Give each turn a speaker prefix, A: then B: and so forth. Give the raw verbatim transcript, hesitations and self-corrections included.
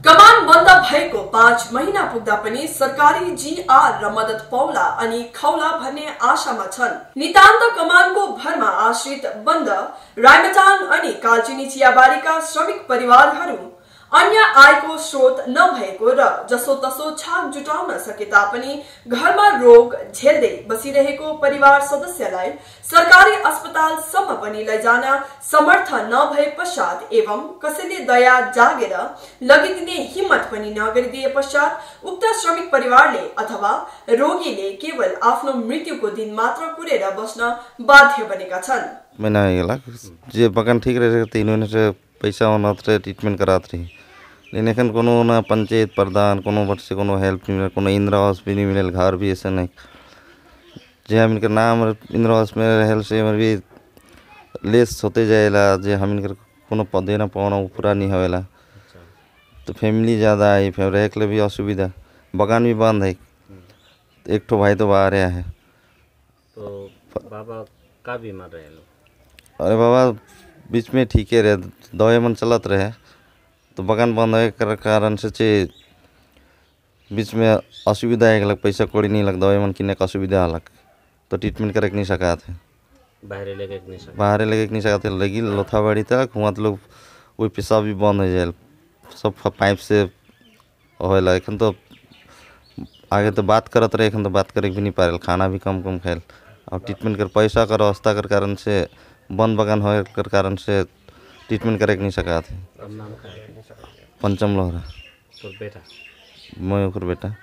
A: कमान बन्द भएको पाँच महीना पुग्दा पनि सरकारी जीआर र मदत पौला अनि खौला भन्ने आशामा छन्। नितान्त कमानको भरमा आश्रित बन्द रायमटाङ अनि कालचिनी चियाबारीका श्रमिक परिवारहरू अन्य आयको स्रोत नभएको र जसो तसो छाक जुटाउन सके तापनि घरमा रोग झेल्दै बसिरहेको परिवार सदस्यलाई सरकारी अस्पतालसम्म पनि लैजान समर्थ नभए पश्चात एवं कसैले दया जागेर लगिदिने हिम्मत पनि नगरिदिए पश्चात उक्त श्रमिक परिवारले अथवा रोगीले केवल आफ्नो मृत्युको दिन मात्र कुरेर बस्न बाध्य बनेका छन्।
B: मैंने जे बगान ठीक रहे तीन महीने से पैसा होना ट्रीटमेंट कराते रही लेकिन एखन कोनो ना पंचायत प्रधान कोनो बट से कोनो हेल्प नहीं मिले, कोनो इंदिरा आवास भी नहीं मिले, घर भी ऐसे नहीं जे हम इनके नाम इंदिरा आवास में हेल्प से भी लेस होते जाएला जे हम इनकर कोनो पदे ना पाना पूरा नहीं होएला। तो फैमिली ज़्यादा आई फिर रह के भी असुविधा, बगान भी बंद है, एक ठो भाई तो बाहर आया है।
C: तो बाबा का बीमार रहे लोग?
B: अरे बाबा बीच में ठीक है रहे, दवाई मन चलत रहे तो बगान बंद होने के कारण से चे बीच में असुविधा है, लग पैसा कोड़ी नहीं लग दवाई मन किने का असुविधा अलग तो ट्रीटमेंट करे नहीं सका थे,
C: बाहर लेके नहीं सका
B: बाहर लेके नहीं सका थे लगी लोथा बाड़ी तक हुआ तो लोग वही पेशाब भी बंद हो जाए सब पाइप से होएला। एखन तो आगे तो बात करत रहे, एखन तो बात करे भी नहीं पारे, खाना भी कम कम खाए और ट्रीटमेंट कर पैसा कर अवस्था कर कारण से बंद बगान हो कर कारण से ट्रीटमेंट करे नहीं सका थे।
C: अब नाम का
B: पंचम लोहरा
C: तो बेटा
B: मैं बेटा